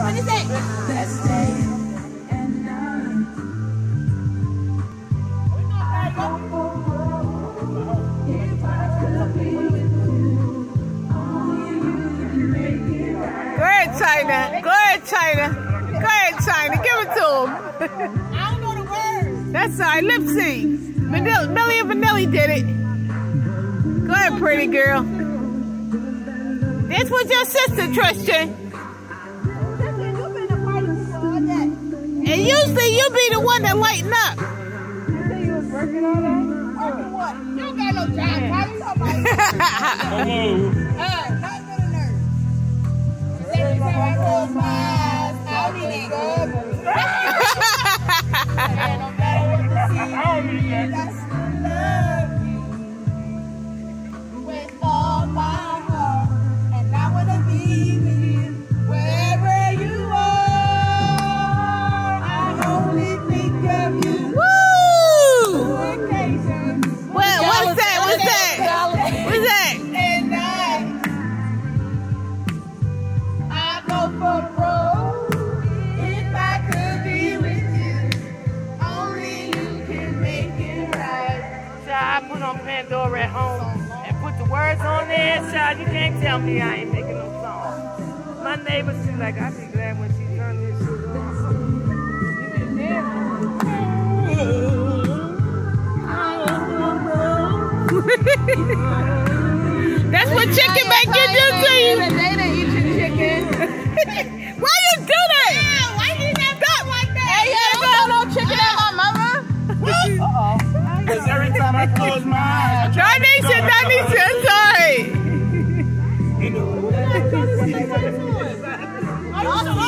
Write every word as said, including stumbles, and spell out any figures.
What is it? Let's stay and night. If I could be with you, only you can make it right. Go ahead, China. Go ahead, China. Go ahead, China. Give it to him. I don't know the words. That's all right. Lip sync. Vanilla, Millie and Vanilli did it. Go ahead, pretty girl. This was your sister, Tristan. And usually you be the one that lighten up. You say you was working all day? Working what? You don't got no job. How you talking about? Uh, not for the nurse. Every time I close my eyes, I need it. And no matter what the season, I still love you with all my heart. And I want to be with you wherever you are. I only think of you. Woo! Vacations. What, what's that? What's that? What's that? And I, I go for broke if I could be with you. Only you can make it right. Child, I put on Pandora at home and put the words on there. Child, you can't tell me I ain't making no song. My neighbors be like, I'd be glad when she turned this shit on. You been dancing. That's what chicken make you do to you. They done eat your chicken. Why you do that? Yeah, why you never stop like that? Hey, you ever got no chicken at my mama? Uh-oh. Because every time I close my eyes, Darnisha, Darnisha, I'm sorry. Oh,